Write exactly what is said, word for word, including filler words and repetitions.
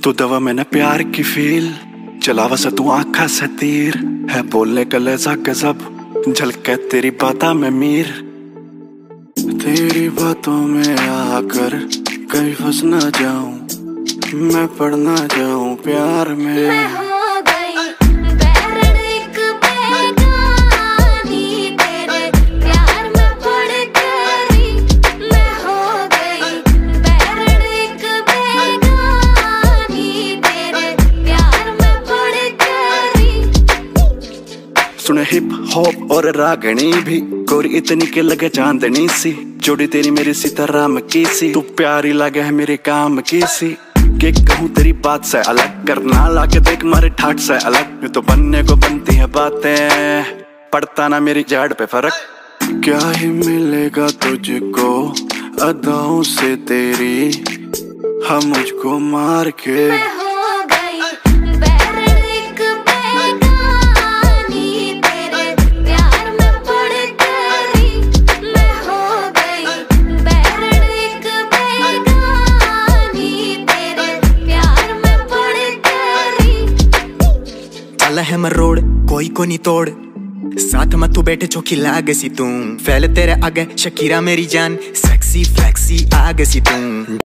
तू दवा मैंने प्यार की फील चलावा सा तू आँखा से तीर है बोलने का लहजा गजब झलके तेरी बाता में मीर। तेरी बातों में आकर कहीं फंस ना जाऊं मैं पड़ ना जाऊं प्यार में। सुने हिप हॉप और रागनी भी गोरी इतनी के लगे चांदनी सी जोड़ी तेरी मेरी सीताराम की सी तू प्यारी लगे है मेरे काम की सी के कहूँ तेरी बात से अलग करना लाके देख मारे ठाट से अलग तो बनने को बनती है बातें पड़ता ना मेरी जड़ पे फर्क। क्या ही मिलेगा तुझको अदाओं से तेरी हम मुझको मार के। है मरोड़ कोई को नहीं तोड़ साथ में तू बैठे चौकी लाग सी तू फैल तेरे आगे शकीरा मेरी जान सेक्सी फ्लेक्सी आग सी तू।